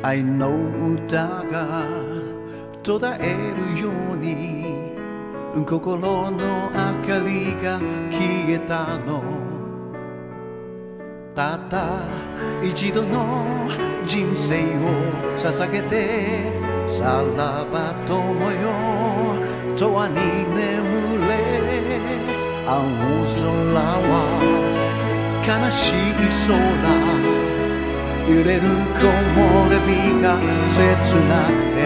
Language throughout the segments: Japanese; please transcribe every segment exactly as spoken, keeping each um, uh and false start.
愛の歌が途絶えるように心の明かりが消えたの。たった一度の人生を捧げてさらば友よ永遠に眠れ。青空は悲しい空、揺れる木漏れ日が切なくて、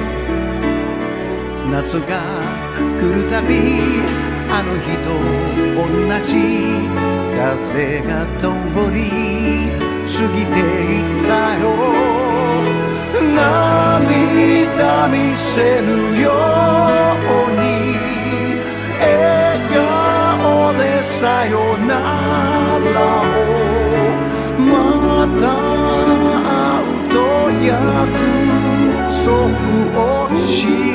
夏が来るたびあの日と同じ風が通り過ぎていったよ。涙見せるように笑顔でさよならをまた会うと約束を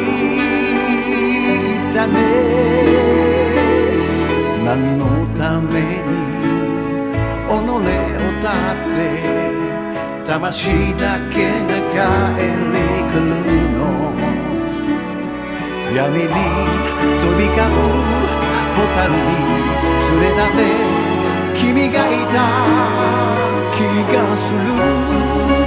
したね。何のために己を絶って魂だけが帰り来るの。闇に飛び交う蛍に連れ立て君がいた気がする。